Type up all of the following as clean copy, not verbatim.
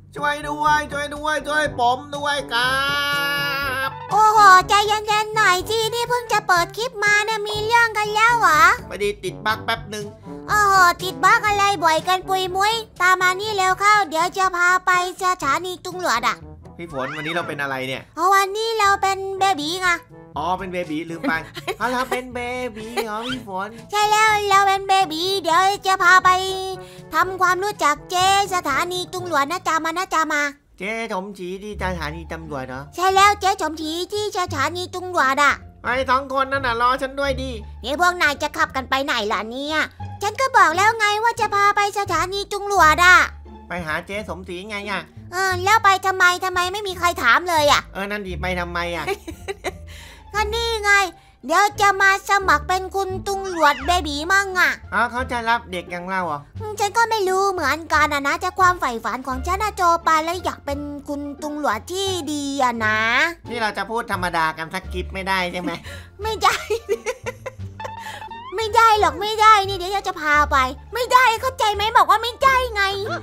ช่วยด้วยช่วยผมด้วยครับโอ้โหใจเย็นๆหน่อยจีนี่เพิ่งจะเปิดคลิปมาเนี่ยมีเรื่องกันแล้วเหรอพอดีติดบั๊กแป๊บหนึ่งโอ้โหติดบั๊กอะไรบ่อยกันปุยมุ้ยตามมานี่เร็วเข้าเดี๋ยวจะพาไปสถานีตำรวจอ่ะพี่ฝนวันนี้เราเป็นอะไรเนี่ยวันนี้เราเป็นเบบีไงอ๋อเป็นเบบีลืมไปเราเป็นเบบีเหรอพี่ฝนใช่แล้วเราเป็นเบบีเดี๋ยวจะพาไปทำความรู้จักเจ๊สถานีตำรวจนะจามาเจ๊ชมฉีที่สถานีตำรวจเหรอใช่แล้วเจ๊ชมฉีที่สถานีตำรวจอ่ะไอ้2 คนนั่นน่ะรอฉันด้วยดินี่พวกนายจะขับกันไปไหนล่ะเนี่ยฉันก็บอกแล้วไงว่าจะพาไปสถานีตำรวจอ่ะไปหาเจ๊สมศรีไงอ่ะแล้วไปทำไมไม่มีใครถามเลยอ่ะนั่นดิไปทำไมอ่ะก็นี่ไงเดี๋ยวจะมาสมัครเป็นคุณตำรวจเบบีมั่งอ่ะเขาจะรับเด็กอย่างเราเหรอฉันก็ไม่รู้เหมือนกันนะจะความใฝ่ฝันของฉันโจไปแล้วอยากเป็นคุณตำรวจที่ดีอะนะนี่เราจะพูดธรรมดากันสักคลิปไม่ได้ใช่ไหมไม่ได้ ไม่ได้หรอกไม่ได้นี่เดี๋ยวจะพาไปไม่ได้เข้าใจไหมบอกว่าไม่ได้ไง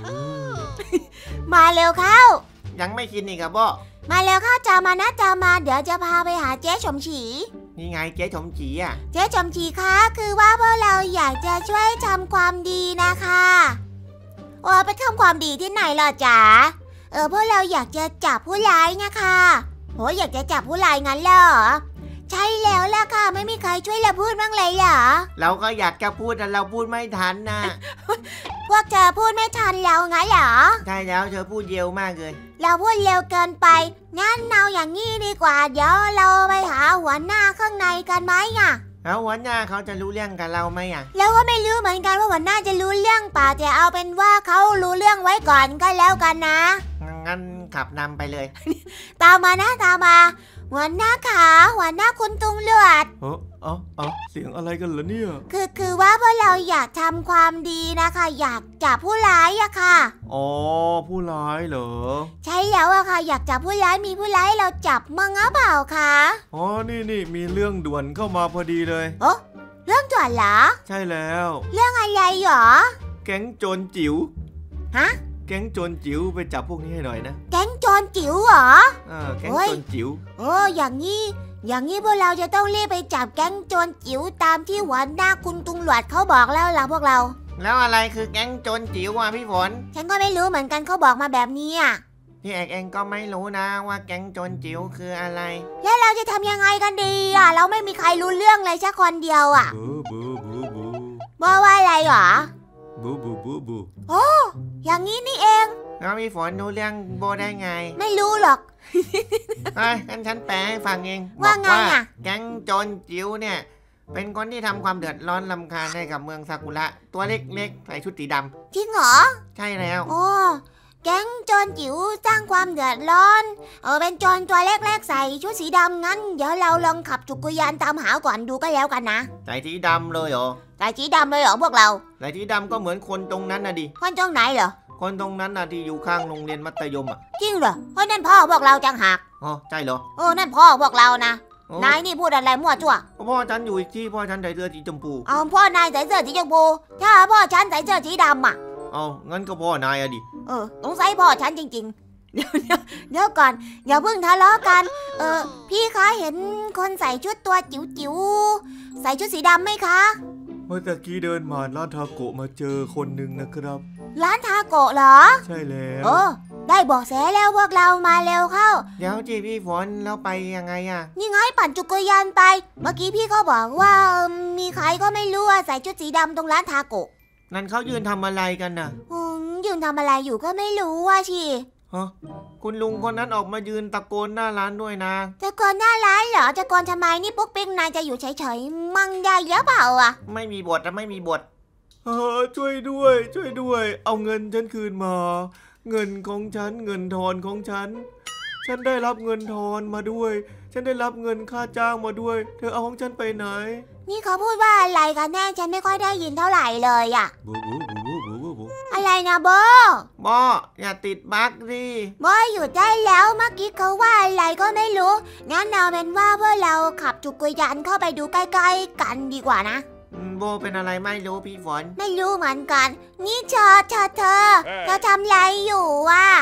มาเร็วเข้ายังไม่กินอีกครับบ่มาเร็วเข้าจามาเดี๋ยวจะพาไปหาเจ๊ชมฉีนี่ไงเจ๊ชมฉีอ่ะเจ๊ชมฉีคะคือว่าพวกเราอยากจะช่วยทำความดีนะคะไปทำความดีที่ไหนล่ะจ๋าพวกเราอยากจะจับผู้ร้ายนะคะอยากจะจับผู้ร้ายงั้นเหรอใช่แล้วล่ะค่ะไม่มีใครช่วยเราพูดบ้างเลยเหรอเราก็อยากจะพูดแต่เราพูดไม่ทันนะพวกเธอพูดไม่ทันเรางั้นเหรอใช่แล้วเธอพูดเร็วมากเลยเราพูดเร็วเกินไปงั้นเอาอย่างนี้ดีกว่าเดี๋ยวเราไปหาหัวหน้าข้างในกันไหมอ่ะแล้วหัวหน้าเขาจะรู้เรื่องกับเราไหมอ่ะเราก็ไม่รู้เหมือนกันว่าหัวหน้าจะรู้เรื่องป่าแต่เอาเป็นว่าเขารู้เรื่องไว้ก่อนก็แล้วกันนะงั้นขับนำไปเลยตามมาหัวหน้าขาหัวหน้าคุณตำรวจเสียงอะไรกันเหรอเนี่ยคือว่าพวกเราอยากทำความดีนะคะอยากจับผู้ร้ายอะค่ะผู้ร้ายเหรอใช่แล้วอะค่ะอยากจับผู้ร้ายมีผู้ร้ายเราจับมั่งหรือเปล่าคะนี่มีเรื่องด่วนเข้ามาพอดีเลยเรื่องด่วนเหรอใช่แล้วเรื่องอะไรหรอแก๊งโจรจิ๋วฮะแก๊งโจรจิ๋วไปจับพวกนี้ให้หน่อยนะแก๊งโจรจิ๋วเหรอแก๊งโจรจิ๋วอย่างนี้พวกเราจะต้องรีบไปจับแก๊งโจรจิ๋วตามที่หัวหน้าคุณตำรวจเขาบอกแล้วล่ะพวกเราแล้วอะไรคือแก๊งโจรจิ๋วอ่ะพี่ฝนฉันก็ไม่รู้เหมือนกันเขาบอกมาแบบนี้อ่ะพี่เองก็ไม่รู้นะว่าแก๊งโจรจิ๋วคืออะไรแล้วเราจะทำยังไงกันดีอ่ะเราไม่มีใครรู้เรื่องเลยสักคนเดียวอ่ะบอกว่าอะไรหรอบูอย่างนี้นี่เองแล้วพี่ฝนรู้เรื่องโบได้ไงไม่รู้หรอกงั้นฉันแปลให้ฟังเองว่าไงอ่ะแก๊งโจรจิ๋วเนี่ยเป็นคนที่ทำความเดือดร้อนรำคาญให้กับเมืองซากุระตัวเล็กๆใส่ชุดสีดำจริงเหรอใช่แล้วแก๊งโจรจิ๋วสร้างความเดือดร้อนเป็นโจรตัวเล็กๆใส่ชุดสีดำงั้นเดี๋ยวเราลองขับจักรยานตามหาก่อนดูก็แล้วกันนะใส่สีดำเลยเหรอใส่สีดำเลยเหรอพวกเราใส่สีดำก็เหมือนคนตรงนั้นนะดิคนตรงไหนเหรอคนตรงนั้นนะที่อยู่ข้างโรงเรียนมัธยมอ่ะจริงเหรอเพราะนั่นพ่อพวกเราจังหักใช่เหรอนั่นพ่อพวกเรานะนายนี่พูดอะไรมั่วจั่วพ่อฉันอยู่อีกที่พ่อฉันใส่เสื้อสีชมพูพ่อนายใส่เสื้อสีชมพูถ้าพ่อฉันใส่เสื้อสีดำอ่ะงั้นก็พ่อนายอะดิต้องใส่พ่อฉันจริงๆเดี๋ยวก่อนอย่าเพิ่งทะเลาะกันพี่คะเห็นคนใส่ชุดตัวจิ๋วๆใส่ชุดสีดำไหมคะเมื่อตะกี้เดินผ่านร้านทาโกะมาเจอคนหนึ่งนะครับร้านทาโกะเหรอใช่แล้วได้เบาะแสแล้วพวกเรามาเร็วเข้าเดี๋ยวจีพี่ฝนแล้วไปยังไงอ่ะนี่ไงปั่นจักรยานไปเมื่อกี้พี่เขาบอกว่ามีใครก็ไม่รู้ใส่ชุดสีดำตรงร้านทาโกะนั่นเขายืนทำอะไรกันน่ะยืนทำอะไรอยู่ก็ไม่รู้ว่าชีคุณลุงคนนั้นออกมายืนตะโกนหน้าร้านด้วยนะตะโกนหน้าร้านเหรอตะโกนทำไมนี่ปุ๊กปิ๊กนายจะอยู่เฉยๆมั่งได้หรือเปล่าอ่ะไม่มีบทนะไม่มีบทช่วยด้วยเอาเงินฉันคืนมาเงินของฉันเงินทอนของฉันได้รับเงินทอนมาด้วยฉันได้รับเงินค่าจ้างมาด้วยเธอเอาของฉันไปไหนนี่เขาพูดว่าอะไรกันแน่ฉันไม่ค่อยได้ยินเท่าไหร่เลยอ่ะอะไรนะโบอย่าติดบั๊กดิโบอยู่ได้แล้วเมื่อกี้เขาว่าอะไรก็ไม่รู้งั้นเอาเป็นว่าพวกเราขับจักรยานเข้าไปดูใกล้ๆกันดีกว่านะโบเป็นอะไรไม่รู้พี่ฝนไม่รู้เหมือนกันนี่เธอทำอะไรอยู่วะท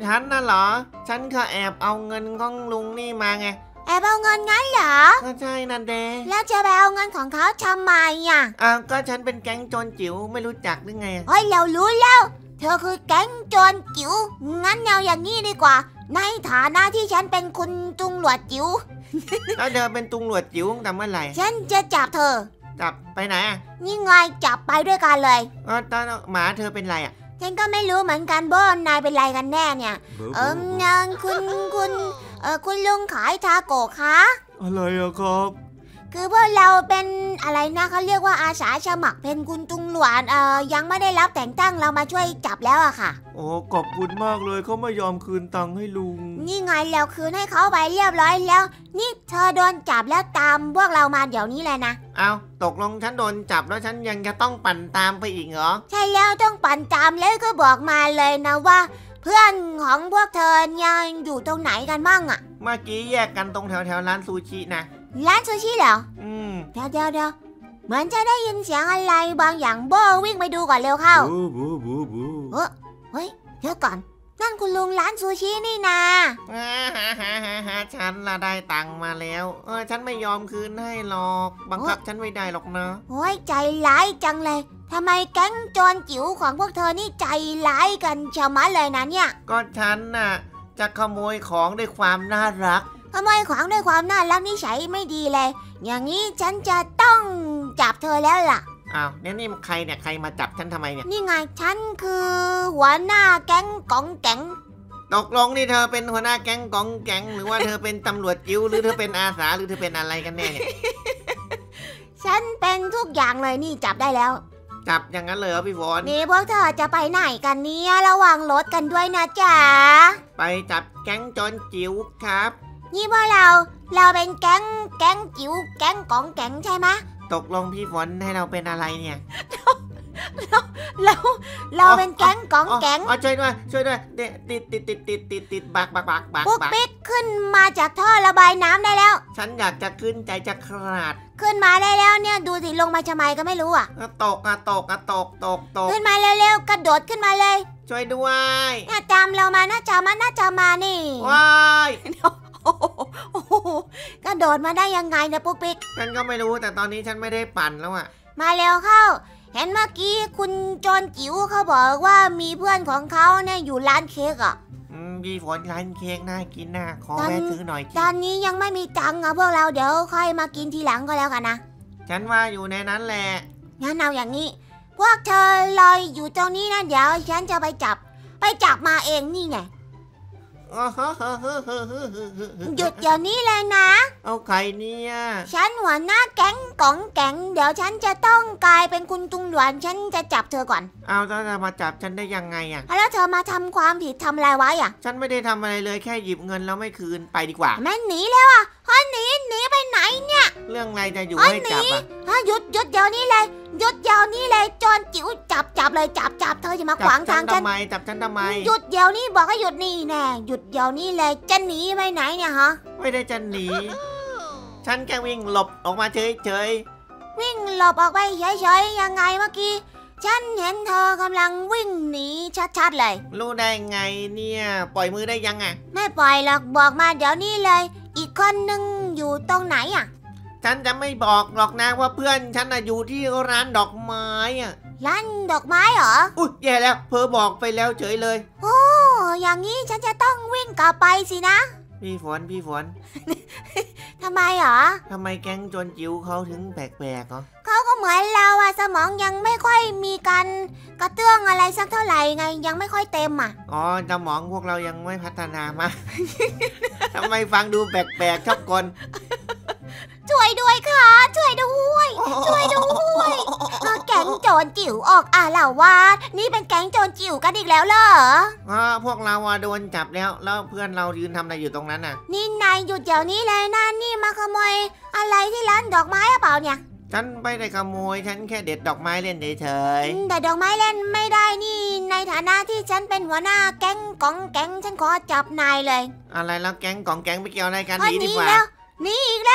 ฉันน่ะเหรอฉันก็แอบเอาเงินของลุงนี่มาไงแอบเอาเงินงั้นเหรอก็ใช่นั่นเดแล้วจะไปเอาเงินของเขาทำไมอ่ะก็ฉันเป็นแก๊งโจรจิ๋วไม่รู้จักหรือไงเฮ้ยเรารู้แล้วเธอคือแก๊งโจรจิ๋วงั้นเอาอย่างนี้ดีกว่าในฐานะที่ฉันเป็นคุณตุงหลวดจิ๋วแล้วเธอเป็นตุงหลวดจิ๋วตั้งแต่เมื่อไหร่ฉันจะจับเธอจับไปไหนอ่ะนี่ไงจับไปด้วยกันเลยตอนหมาเธอเป็นไรอ่ะฉันก็ไม่รู้เหมือนกันบ้านนายเป็นไรกันแน่เนี่ยคุณลุงขายทาโกะคะอะไรอะครับคือพวกเราเป็นอะไรนะเขาเรียกว่าอาสาสมัครเป็นคุณตุงหลวนยังไม่ได้รับแต่งตั้งเรามาช่วยจับแล้วอะค่ะโอ้ขอบคุณมากเลยเขาไม่ยอมคืนตังค์ให้ลุงนี่ไงเราคืนให้เขาไปเรียบร้อยแล้วนี่เธอโดนจับแล้วตามพวกเรามาเดี๋ยวนี้เลยนะเอาตกลงฉันโดนจับแล้วฉันยังจะต้องปั่นตามไปอีกเหรอใช่แล้วต้องปั่นตามแล้วก็บอกมาเลยนะว่าเพื่อนของพวกเธอยังอยู่ตรงไหนกันบ้างอะเมื่อกี้แยกกันตรงแถวร้านซูชินะร้านซูชิเหรอเดี๋ยวเหมือนจะได้ยินเสียงอะไรบางอย่างโบวิ่งไปดูก่อนเร็วเข้าเฮ้ยเดี๋ยวก่อนนั่นคุณลุงร้านซูชินี่นาฉันละได้ตังค์มาแล้วฉันไม่ยอมคืนให้หรอกบังคับฉันไม่ได้หรอกนะโอ้ยใจร้ายจังเลยทำไมแก๊งโจรจิ๋วของพวกเธอนี่ใจร้ายกันชะมัดเลยนะเนี่ยก็ฉันน่ะจะขโมยของด้วยความน่ารักขโมยของด้วยความน่ารักนิสัยไม่ดีเลยอย่างนี้ฉันจะต้องจับเธอแล้วล่ะอ้าวนี่ใครเนี่ยใครมาจับฉันทำไมเนี่ยนี่ไงฉันคือหัวหน้าแก๊งกองแก๊งตกลงนี่เธอเป็นหัวหน้าแก๊งกองแก๊งหรือว่าเธอเป็นตำรวจจิ๋วหรือเธอเป็นอาสาหรือเธอเป็นอะไรกันแน่เนี่ยฉันเป็นทุกอย่างเลยนี่จับได้แล้วจับอย่างนั้นเลยเหรอพี่ฝนนี่พวกเธอจะไปไหนกันเนี่ยระวังรถกันด้วยนะจ๊ะไปจับแก๊งโจรจิ๋วครับนี่พวกเราเป็นแก๊งจิ๋วแก๊งกองแก๊งใช่ไหมตกลงพี่ฝนให้เราเป็นอะไรเนี่ยเราเป็นแก๊งกองแก๊งช่วยด้วยติดบักปุ๊กปิ๊กขึ้นมาจากท่อระบายน้ำได้แล้วฉันอยากจะขึ้นใจจะขาดขึ้นมาได้แล้วเนี่ยดูสิลงมาทำไมก็ไม่รู้อ่ะตกขึ้นมาเร็วๆกระโดดขึ้นมาเลยช่วยด้วยตามเรามาน่าจะมานี่ว้ายกระโดดมาได้ยังไงนะปุ๊กปิ๊กฉันก็ไม่รู้แต่ตอนนี้ฉันไม่ได้ปั่นแล้วอ่ะมาเร็วเข้าเห็นเมื่อกี้คุณโจรจิ๋วเขาบอกว่ามีเพื่อนของเขาเนี่ยอยู่ร้านเค้กอ่ะพี่ฝนร้านเค้กน่ากินน่าขอแวะซื้อหน่อยตอนนี้ยังไม่มีตังค์อ่ะพวกเราเดี๋ยวค่อยมากินทีหลังก็แล้วกันนะฉันว่าอยู่ในนั้นแหละงั้นเอาอย่างนี้พวกเธอลอยอยู่ตรงนี้นะเดี๋ยวฉันจะไปจับมาเองนี่ไงหยุดเดี๋ยวนี้เลยนะเอาใครเนี่ยฉันหัวหน้าแก๊งกองแก๊งเดี๋ยวฉันจะต้องกลายเป็นคุณตุงหลวนฉันจะจับเธอก่อนเอาแล้วจะมาจับฉันได้ยังไงอ่ะแล้วเธอมาทำความผิดทำอะไรไว้อ่ะฉันไม่ได้ทำอะไรเลยแค่หยิบเงินแล้วไม่คืนไปดีกว่าแม่หนีแล้วอ่ะหนีไปไหนเนี่ยเรื่องอะไรจะอยู่ให้จับอ่ะหยุดเดี๋ยวนี้เลยโจรจิ๋วจับเลยจับเธออย่ามาขวางทางฉันจับฉันทำไมหยุดเดี๋ยวนี้บอกให้หยุดนี่แน่หยุดเดี๋ยวนี้เลยจะหนีไปไหนเนี่ยฮะไม่ได้จะหนีฉันแค่วิ่งหลบออกมาเฉยวิ่งหลบออกไปเฉยยังไงเมื่อกี้ฉันเห็นเธอกำลังวิ่งหนีชัดๆเลยรู้ได้ไงเนี่ยปล่อยมือได้ยังอ่ะไม่ปล่อยหรอกบอกมาเดี๋ยวนี้เลยอีกคนนึงอยู่ตรงไหนอ่ะฉันจะไม่บอกหรอกนะว่าเพื่อนฉันอยู่ที่ร้านดอกไม้อ่ะร้านดอกไม้เหรออุ๊ยแย่แล้วเธอบอกไปแล้วเฉยเลยโอ้อย่างนี้ฉันจะต้องวิ่งกลับไปสินะพี่ฝนทำไมเหรอทำไมแก๊งโจรจิ๋วเขาถึงแปลกๆเหรอเขาก็เหมือนเราอะสมองยังไม่ค่อยมีการกระเตื้องอะไรสักเท่าไหร่ไงยังไม่ค่อยเต็มอ่ะอ๋อสมองพวกเรายังไม่พัฒนามา ทำไมฟังดูแปลกๆชอบกลช่วยด้วยค่ะช่วยด้วยแก๊งโจรจิ๋วออกอาละวาดนี่เป็นแก๊งโจรจิ๋วกันอีกแล้วเหรอพวกเราโดนจับแล้วเพื่อนเรายืนทำอะไรอยู่ตรงนั้นน่ะนี่นายหยุดเดี๋ยวนี้เลยนะนี่มาขโมยอะไรที่ร้านดอกไม้หรือเปล่าเนี่ยฉันไม่ได้ขโมยฉันแค่เด็ดดอกไม้เล่นเฉยๆแต่ดอกไม้เล่นไม่ได้นี่ในฐานะที่ฉันเป็นหัวหน้าแก๊งกองแก๊งฉันขอจับนายเลยอะไรแล้วแก๊งกองแก๊งไปเกี่ยวอะไรกันหนีดีกว่านี่อีกแล้ว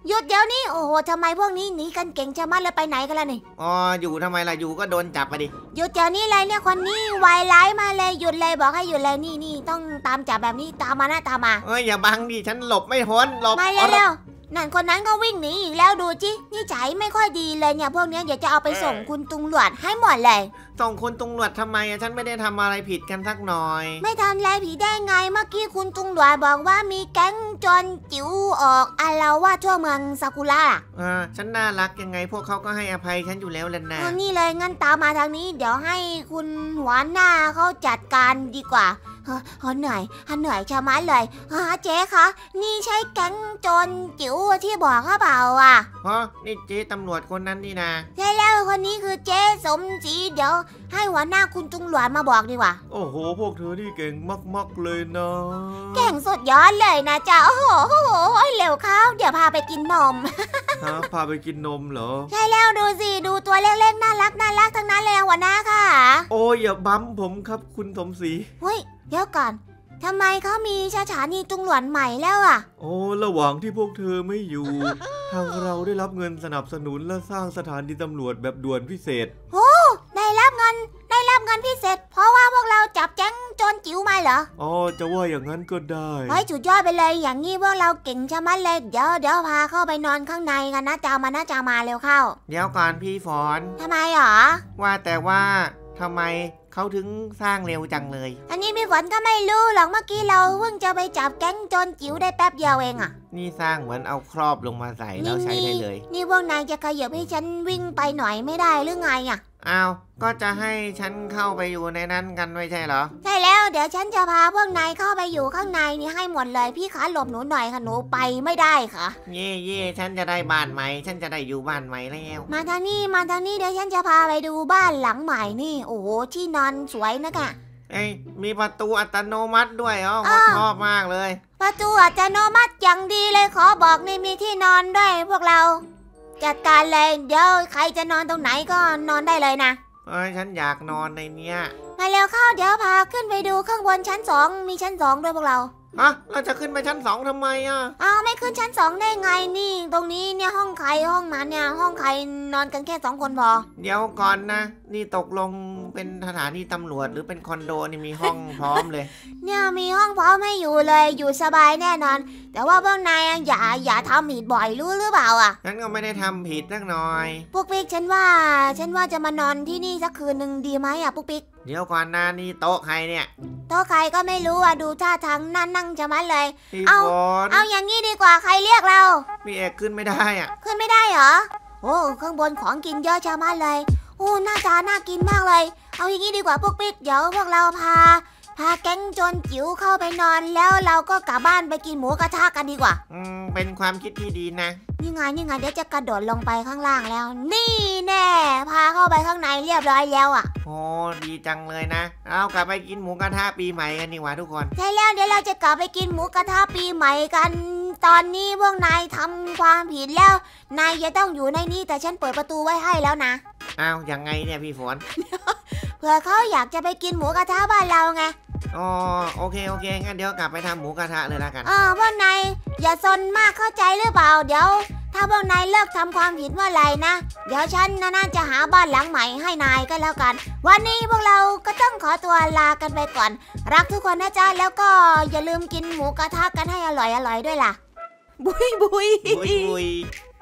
หยุดเดี๋ยวนี้โอ้โหทำไมพวกนี้หนีกันเก่งชะมัดเลยไปไหนกันล่ะนี่อ๋ออยู่ทำไมล่ะอยู่ก็โดนจับไปดิหยุดเดี๋ยวนี้เลยเนี่ยคนนี้วายร้ายมาเลยหยุดเลยบอกให้หยุดเลยนี่ต้องตามจับแบบนี้ตามมานะตามมาเอ้ยอย่าบังดิฉันหลบไม่พ้นหลบมาเร็วๆนั่นคนนั้นก็วิ่งหนีอีกแล้วดูจินี่ใจไม่ค่อยดีเลยเนี่ยพวกนี้เดี๋ยวจะเอาไปส่งคุณตำรวจให้หมดเลยส่งคนตำรวจทำไมอะฉันไม่ได้ทำอะไรผิดกันสักหน่อยไม่ทันไรผีได้ไงเมื่อกี้คุณตำรวจบอกว่ามีแก๊งโจรจิ๋วออกอาละวาดทั่วเมืองซากุระฉันน่ารักยังไงพวกเขาก็ให้อภัยฉันอยู่แล้วแหละนะนี่เลยงั้นตามมาทางนี้เดี๋ยวให้คุณหัวหน้าเขาจัดการดีกว่าเหนื่อยชะมัดเลยเจ๊คะนี่ใช่แก๊งโจรจิ๋วที่บอกหรือเปล่าอ่ะเพราะนี่เจ๊ตำรวจคนนั้นนี่นะใช่แล้วคนนี้คือเจ๊สมศรีเดี๋ยวให้หัวหน้าคุณตำรวจมาบอกดีกว่าโอ้โหพวกเธอนี่เก่งมากๆเลยนะเก่งสุดยอดเลยนะจ๊ะโอ้โหเร็วเข้าเดี๋ยวพาไปกินนมพาไปกินนมเหรอใช่แล้วดูสิดูตัวเล็กๆน่ารักทั้งนั้นเลยหัวหน้าค่ะโอ้ยอย่าบั๊มผมครับคุณสมศรีเฮ้ยเดี๋ยวก่อนทำไมเขามีสถานีตำรวจใหม่แล้วอ่ะโอ้ระหว่างที่พวกเธอไม่อยู่ ทางเราได้รับเงินสนับสนุนและสร้างสถานีตำรวจแบบด่วนพิเศษได้รับเงินพิเศษเพราะว่าพวกเราจับแก๊งโจรจิ๋วมาเหรออ๋อจะว่าอย่างนั้นก็ได้เฮ้ยสุดยอดไปเลยอย่างงี้พวกเราเก่งชะมัดเลยเดี๋ยวพาเข้าไปนอนข้างในกันนะจามาเร็วเข้าเดี๋ยวก่อนพี่ฝนทำไมหรอว่าแต่ว่าทำไมเขาถึงสร้างเร็วจังเลยอันนี้พี่ฝนก็ไม่รู้หรอกเมื่อกี้เราเพิ่งจะไปจับแก๊งโจรจิ๋วได้แป๊บเดียวเองอะนี่สร้างเหมือนเอาครอบลงมาใส่แล้วใช้ได้เลยนี่พวกนายจะขยับให้ฉันวิ่งไปหน่อยไม่ได้หรือไงอะอ้าวก็จะให้ฉันเข้าไปอยู่ในนั้นกันไม่ใช่เหรอใช่แล้วเดี๋ยวฉันจะพาพวกนายเข้าไปอยู่ข้างในนี่ให้หมดเลยพี่ขาหลบหนูหน่อยค่ะหนูไปไม่ได้ค่ะเย่ฉันจะได้บ้านใหม่ฉันจะได้อยู่บ้านใหม่แล้วมาทางนี้เดี๋ยวฉันจะพาไปดูบ้านหลังใหม่นี่โอ้โหที่นอนสวยนะกะเอ้ยมีประตูอัตโนมัติด้วยอ๋อชอบมากเลยประตูอัตโนมัติอย่างดีเลยขอบอกนี่มีที่นอนด้วยพวกเราจัดการเลยเดี๋ยวใครจะนอนตรงไหนก็นอนได้เลยนะฉันอยากนอนในเนี้ยมาเร็วเข้าเดี๋ยวพาขึ้นไปดูข้างบนชั้น2มีชั้น2ด้วยพวกเราเราจะขึ้นไปชั้น2ทำไมอ่ะเอาไม่ขึ้นชั้น2ได้ไงนี่ตรงนี้เนี่ยห้องใครห้องมันเนี่ยห้องใครนอนกันแค่2คนพอเดี๋ยวก่อนนะนี่ตกลงเป็นสถานีตำรวจหรือเป็นคอนโดนี่มีห้องพร้อมเลยเนี่ยมีห้องพร้อมให้อยู่เลยอยู่สบายแน่นอนแต่ว่าพวกนายอย่าทำผิดบ่อยรู้หรือเปล่าอ่ะฉันก็ไม่ได้ทำผิดสักหน่อยพวกปิ๊กฉันว่าจะมานอนที่นี่สักคืนหนึ่งดีไหมอ่ะพวกปิ๊กเดี๋ยวก่อนนะนี่โต๊ะใครเนี่ยโต๊ะใครก็ไม่รู้อ่ะดูท่าทางนั่งจะมัดเลยพี่เอาฝนเอาอย่างนี้ดีกว่าใครเรียกเราพี่เอกขึ้นไม่ได้อ่ะขึ้นไม่ได้เหรอโอ้ข้างบนของกินเยอะชะมัดเลยโอ้หน้าตาน่ากินมากเลยเอาอย่างนี้ดีกว่าพวกปิ๊กเดี๋ยวพวกเราพาแก๊งโจรจิ๋วเข้าไปนอนแล้วเราก็กลับบ้านไปกินหมูกระทะกันดีกว่าเป็นความคิดที่ดีนะนี่ไงเดี๋ยวจะกระโดดลงไปข้างล่างแล้ว นี่แน่พาเข้าไปข้างในเรียบร้อยแล้วอ่ะโอ้ดีจังเลยนะเรากลับไปกินหมูกระทะปีใหม่กันดีกว่าทุกคนใช่แล้วเดี๋ยวเราจะกลับไปกินหมูกระทะปีใหม่กัน ตอนนี้พวกนายทำความผิดแล้วนายจะต้องอยู่ในนี้แต่ฉันเปิดประตูไว้ให้แล้วนะอ้าวยังไงเนี่ยพี่ฝนเผื่อเขาอยากจะไปกินหมูกระทะบ้านเราไงอ๋อโอเคงั้นเดี๋ยวกลับไปทำหมูกระทะเลยละกันพวกนายอย่าซนมากเข้าใจหรือเปล่าเดี๋ยวถ้าพวกนายเลิกทำความผิดเมื่อไหร่นะเดี๋ยวฉันน่าจะหาบ้านหลังใหม่ให้นายก็แล้วกันวันนี้พวกเราก็ต้องขอตัวลากันไปก่อนรักทุกคนนะจ๊ะแล้วก็อย่าลืมกินหมูกระทะกันให้อร่อยด้วยล่ะบุยบุย